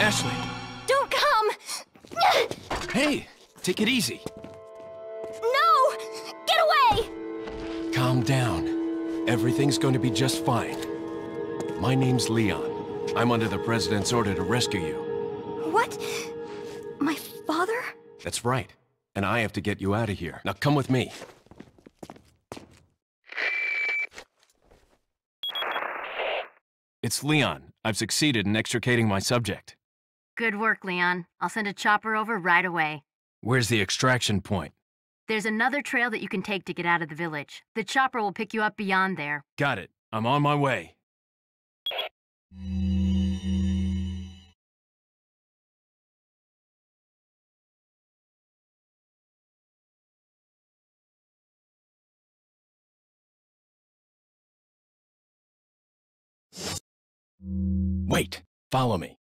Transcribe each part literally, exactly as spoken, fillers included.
Ashley! Don't come! Hey! Take it easy. No! Get away! Calm down. Everything's going to be just fine. My name's Leon. I'm under the President's order to rescue you. What? My father? That's right. And I have to get you out of here. Now come with me. It's Leon. I've succeeded in extricating my subject. Good work, Leon. I'll send a chopper over right away. Where's the extraction point? There's another trail that you can take to get out of the village. The chopper will pick you up beyond there. Got it. I'm on my way. Wait, follow me.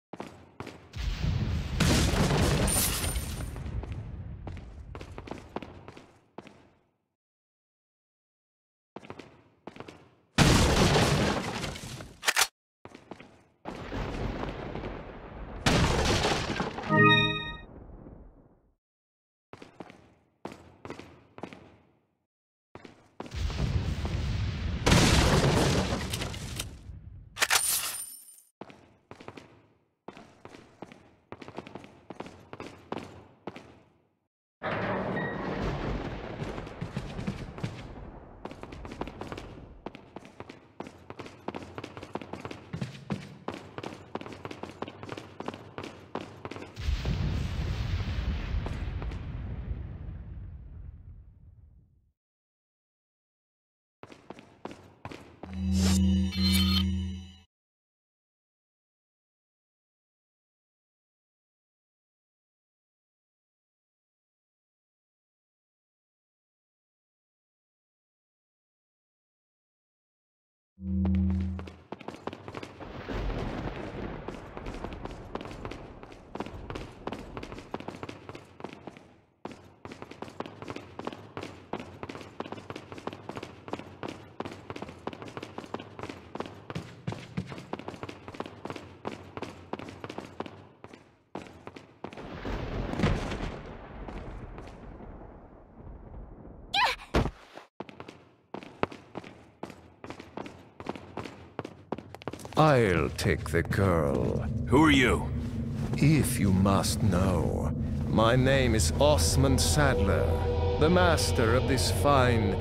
I'll take the girl. Who are you? If you must know, my name is Osmond Saddler, the master of this fine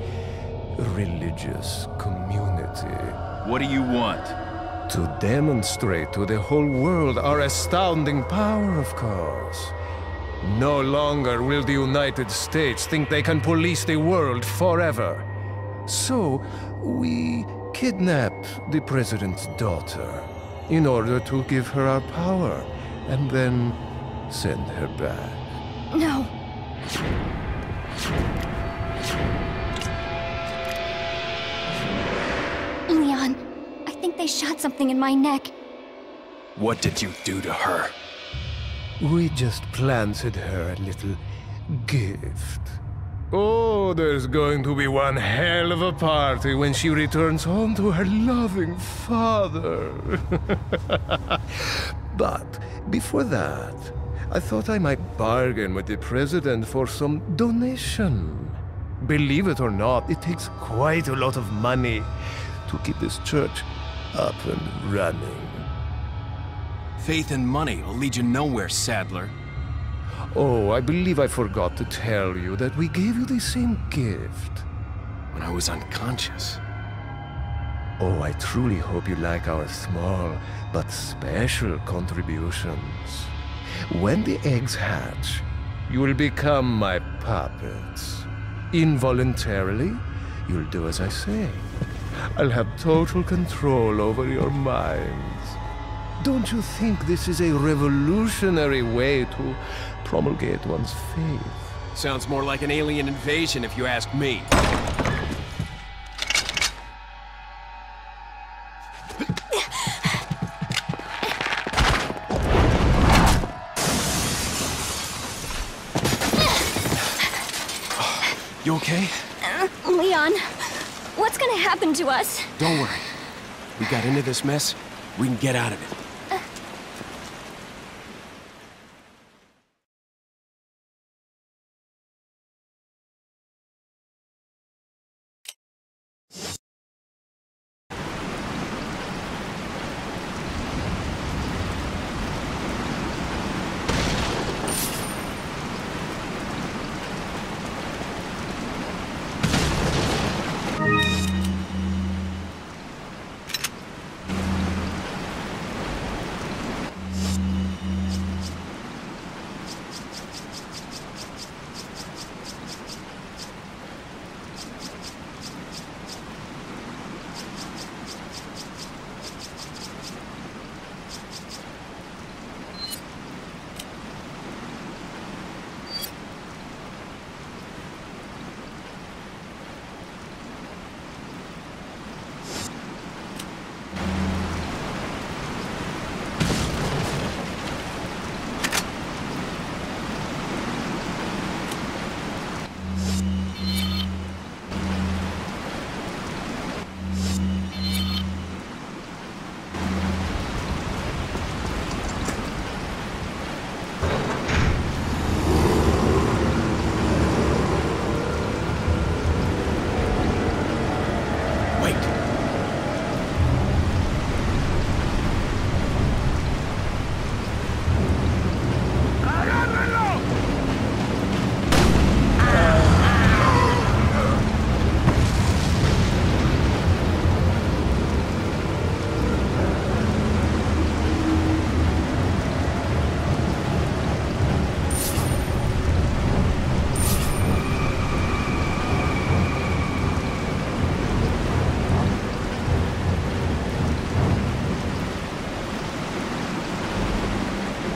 religious community. What do you want? To demonstrate to the whole world our astounding power, of course. No longer will the United States think they can police the world forever. So, we kidnap the president's daughter in order to give her our power and then send her back. No. Leon, I think they shot something in my neck. What did you do to her? We just planted her a little gift. Oh, there's going to be one hell of a party when she returns home to her loving father. But before that, I thought I might bargain with the president for some donation. Believe it or not, it takes quite a lot of money to keep this church up and running. Faith and money will lead you nowhere, Saddler. Oh, I believe I forgot to tell you that we gave you the same gift. When I was unconscious. Oh, I truly hope you like our small but special contributions. When the eggs hatch, you will become my puppets. Involuntarily, you'll do as I say. I'll have total control over your minds. Don't you think this is a revolutionary way to promulgate one's faith? Sounds more like an alien invasion if you ask me. You okay? Uh, Leon, what's gonna happen to us? Don't worry. We got into this mess, we can get out of it.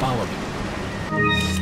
Follow me.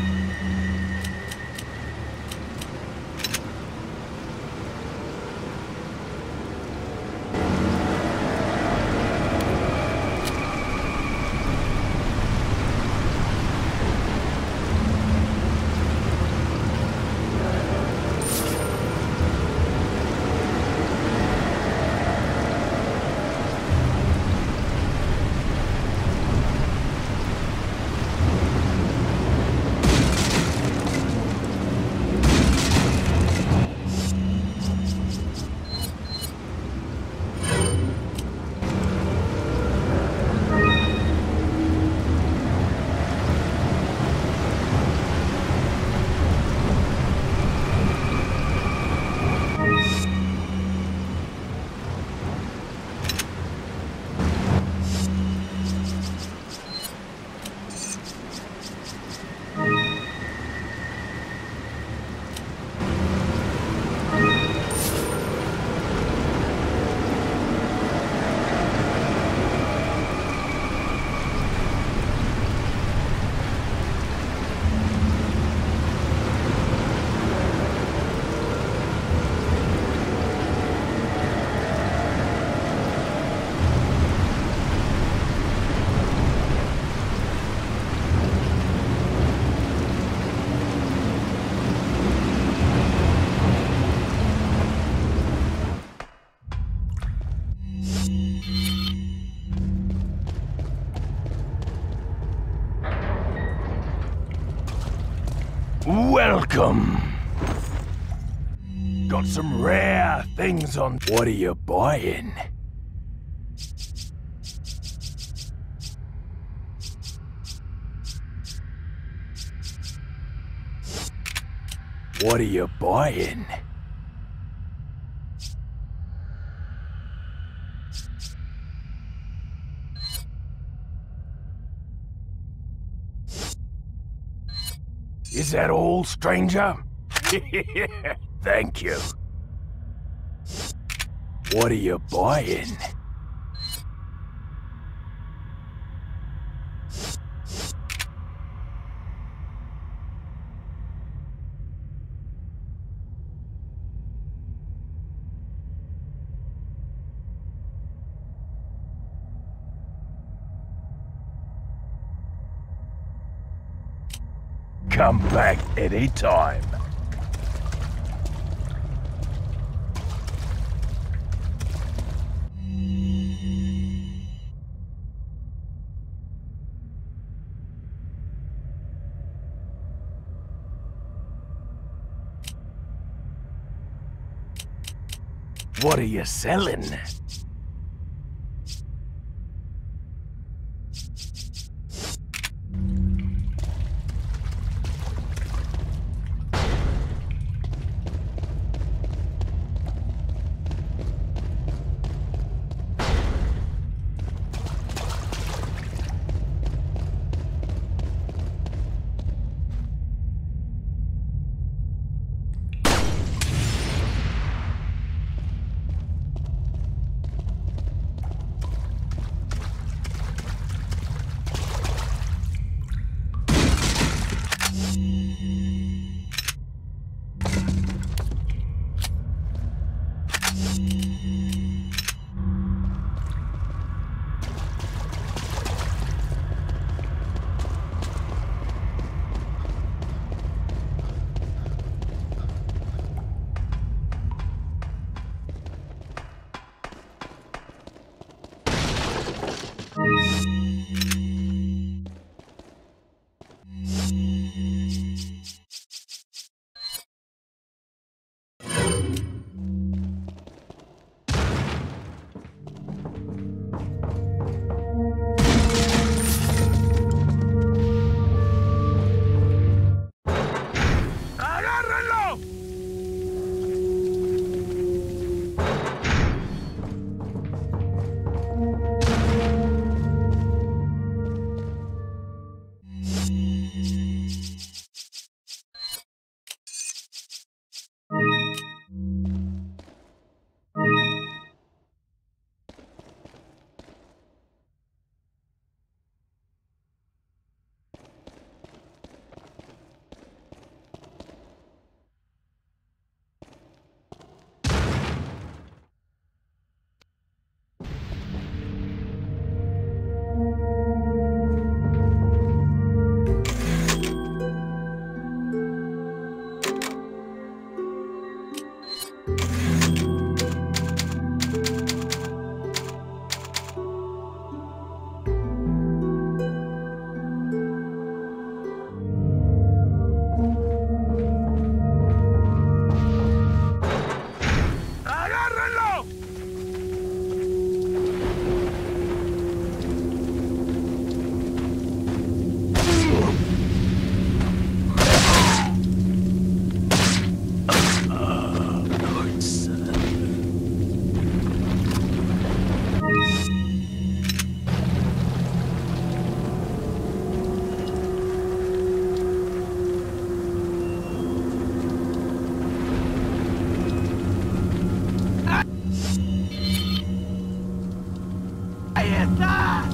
Welcome. Got some rare things on. What are you buying? What are you buying? Is that all, stranger? Thank you. What are you buying? Come back anytime. What are you selling? está!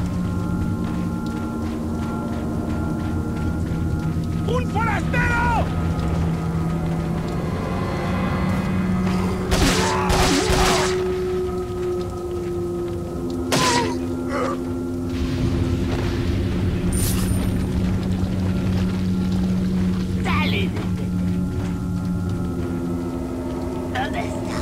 ¡Un forastero! ¡Sale! ¿Dónde está?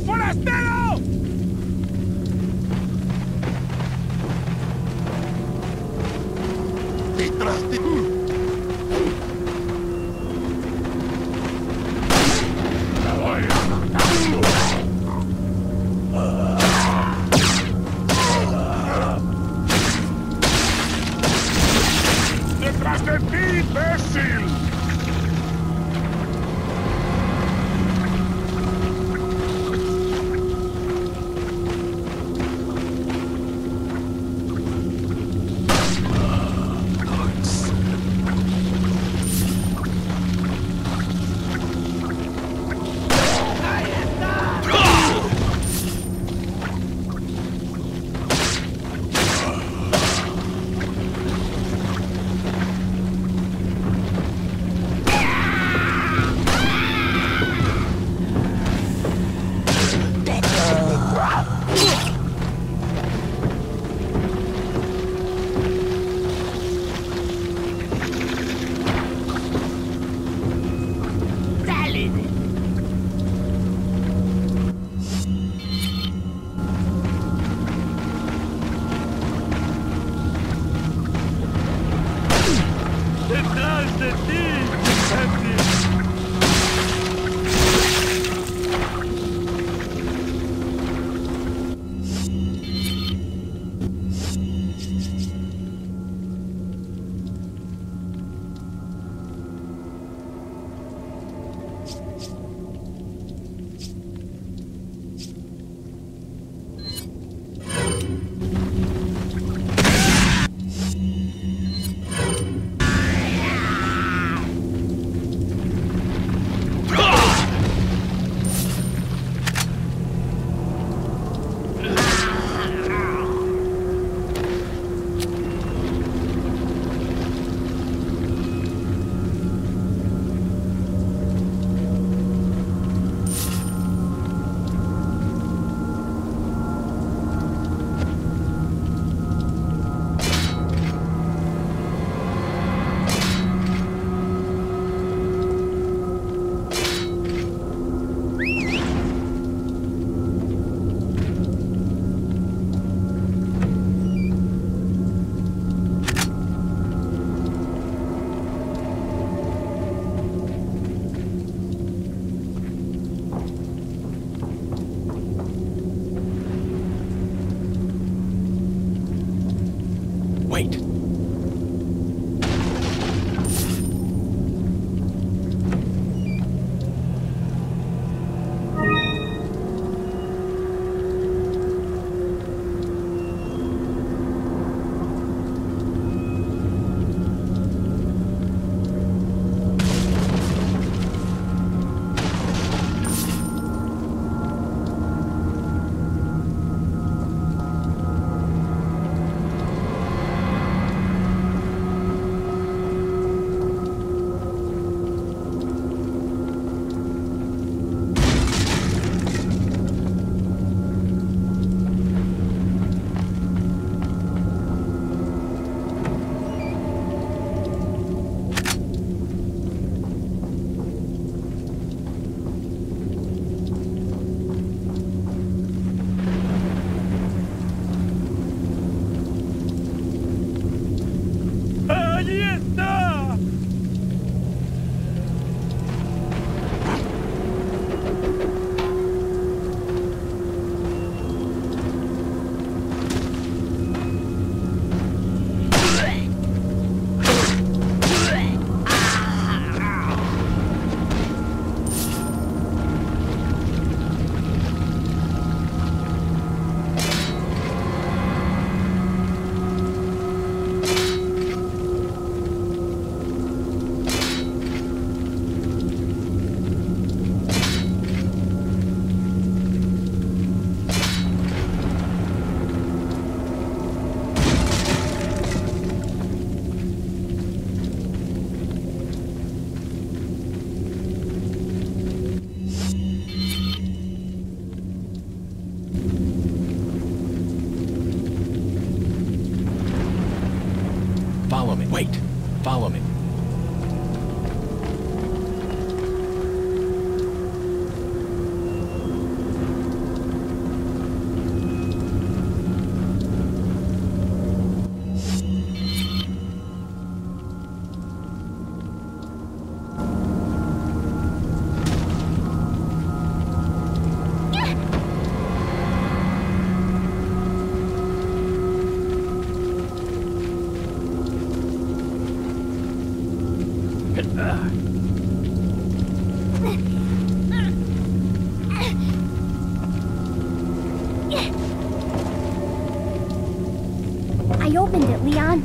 ¡Forastero! ¡Detrás de ti! ¡Detrás de ti, imbécil! ¡Detrás de ti, imbécil! Wait. ¡Allí está! Follow me. Wait. Follow me. I opened it, Leon.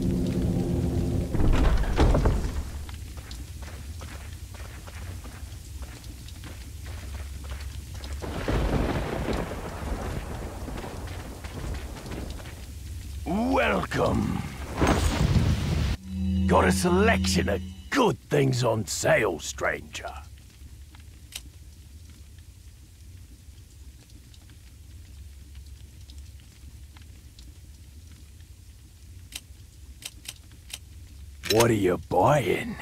Welcome. Got a selection of good things on sale, stranger. What are you buying?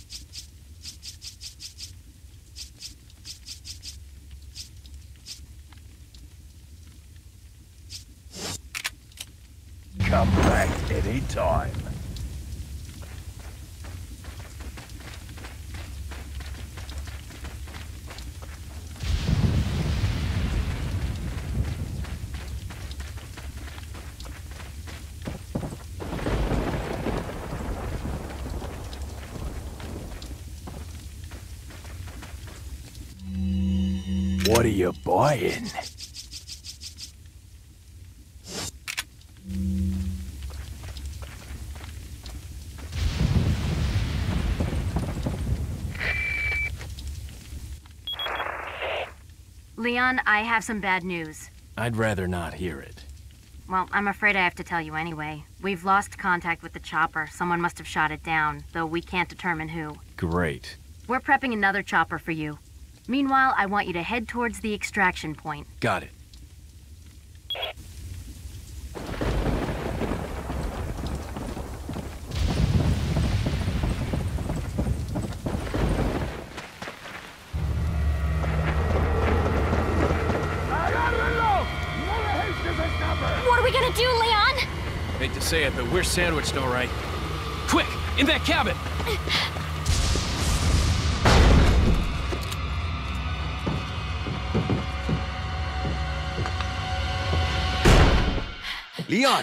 Come back anytime. What are you buying? Leon, I have some bad news. I'd rather not hear it. Well, I'm afraid I have to tell you anyway. We've lost contact with the chopper. Someone must have shot it down, though we can't determine who. Great. We're prepping another chopper for you. Meanwhile, I want you to head towards the extraction point. Got it. What are we gonna do, Leon? Hate to say it, but we're sandwiched all right. Quick! In that cabin! Leon!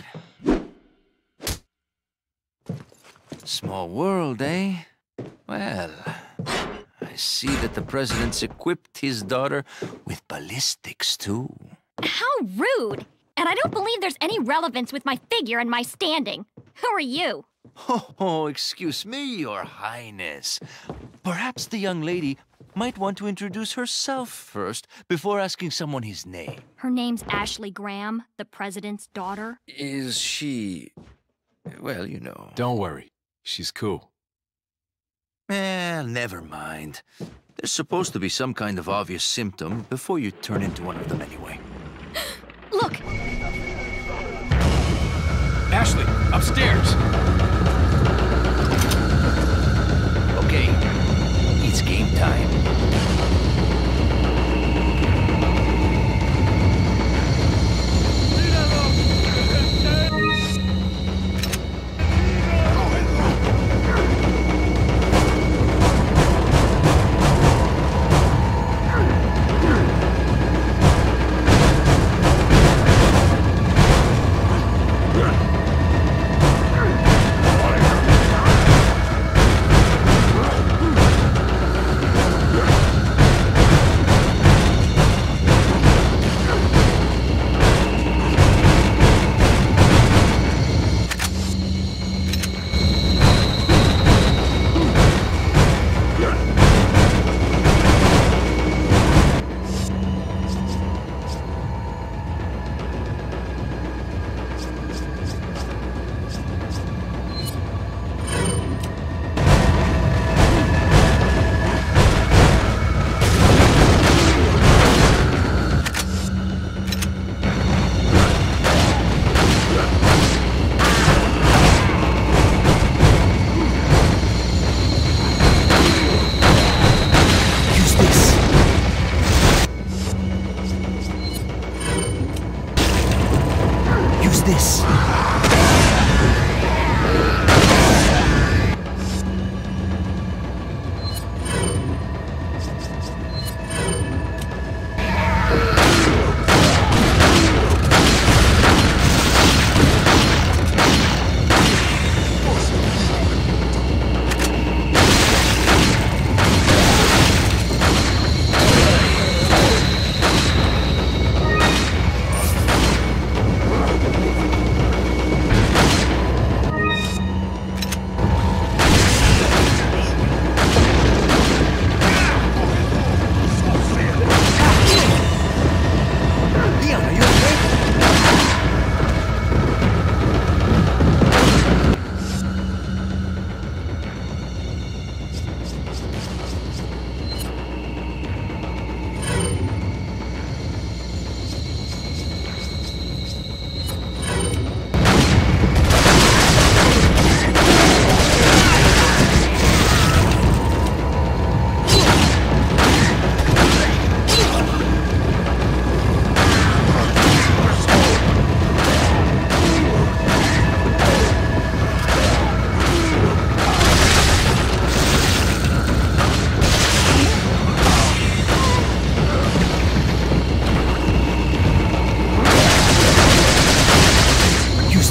Small world, eh? Well, I see that the president's equipped his daughter with ballistics, too. How rude! And I don't believe there's any relevance with my figure and my standing. Who are you? Oh, excuse me, Your Highness. Perhaps the young lady might want to introduce herself first before asking someone his name. Her name's Ashley Graham, the president's daughter. Is she... well, you know... Don't worry. She's cool. Eh, never mind. There's supposed to be some kind of obvious symptom before you turn into one of them anyway. Look! Ashley, upstairs! Okay, it's game time.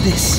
this?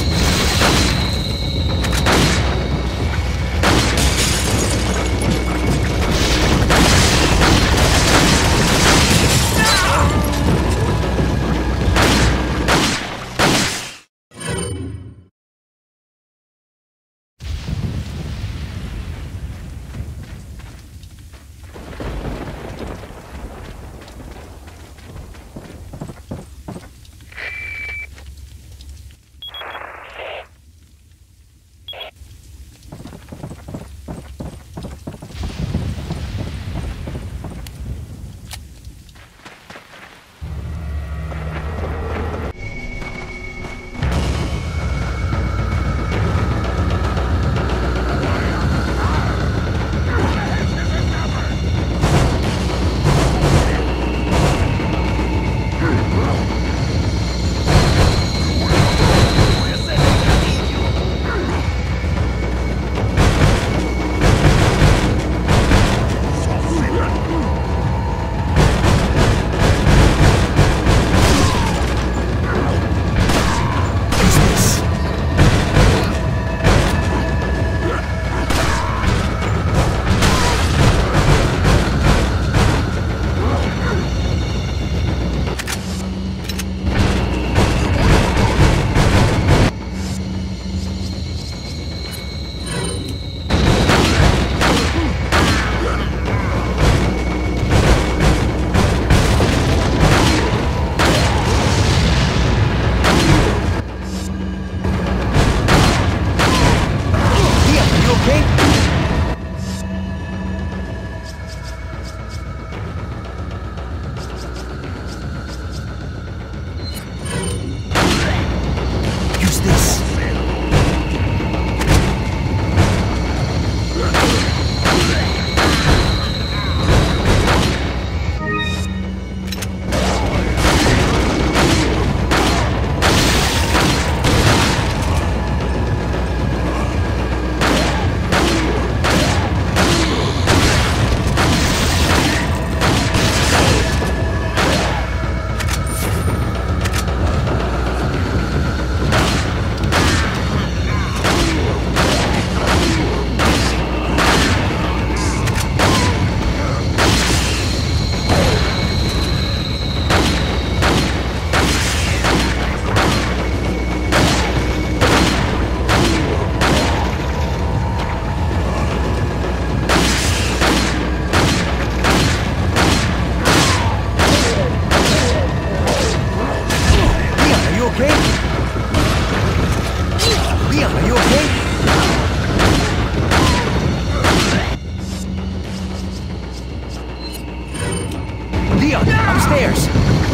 Upstairs!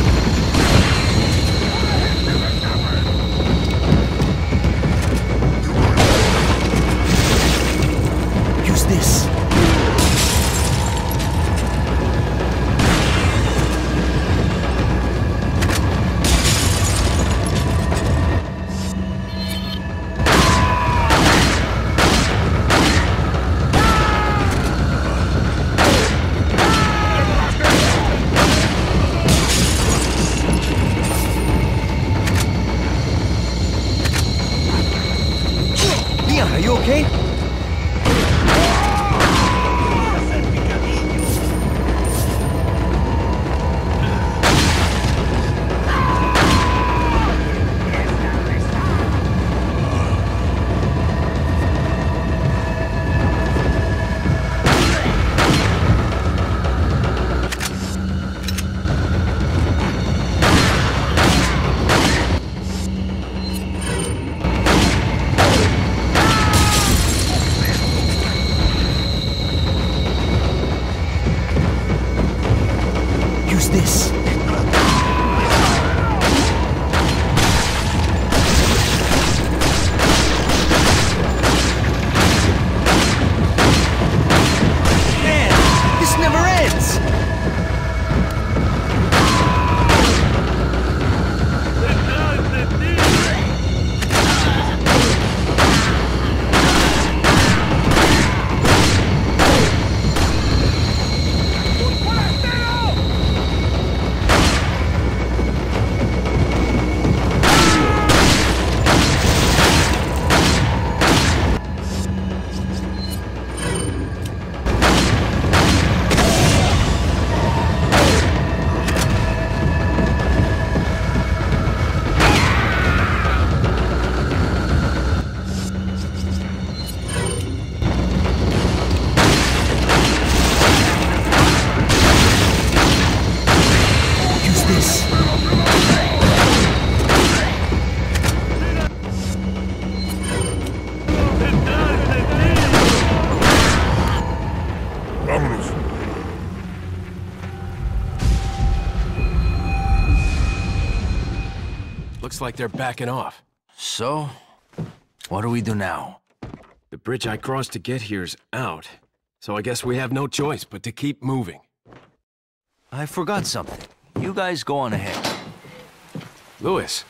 Use this. Are you okay? Looks like they're backing off. So, what do we do now? The bridge I crossed to get here's out, so I guess we have no choice but to keep moving. I forgot something. You guys go on ahead. Louis.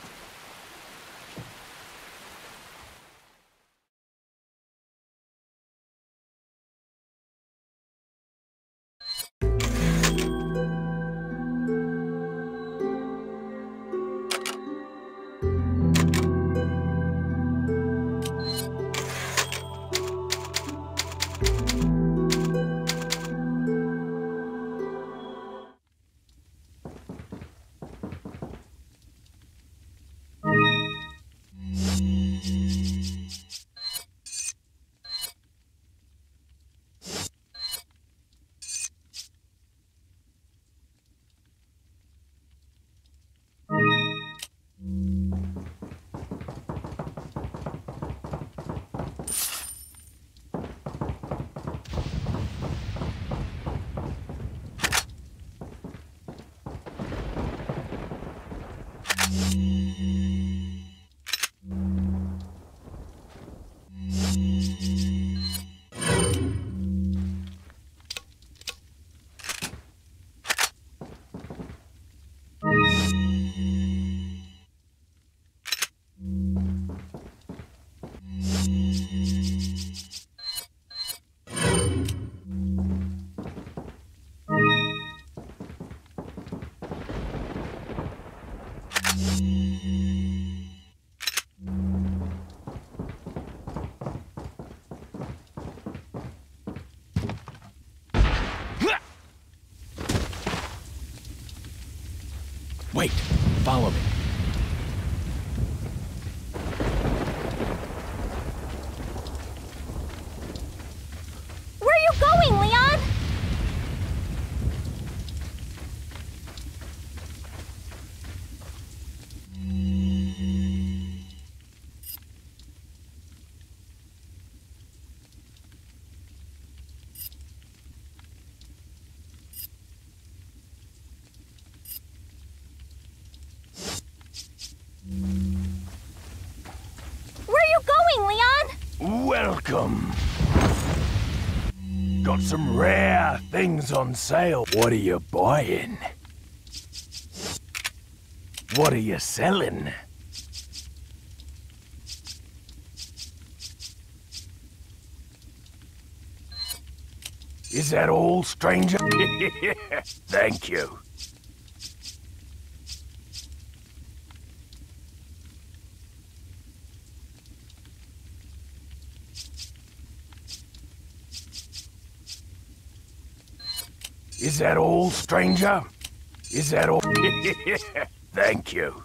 Wait, follow me. Where are you going, Leon? Where are you going, Leon? Welcome. Got some rare things on sale. What are you buying? What are you selling? Is that all, stranger? Thank you. Is that all, stranger? Is that all? Thank you.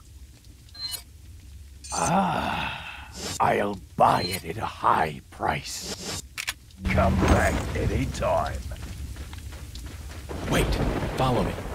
Ah, I'll buy it at a high price. Come back anytime. Wait, follow me.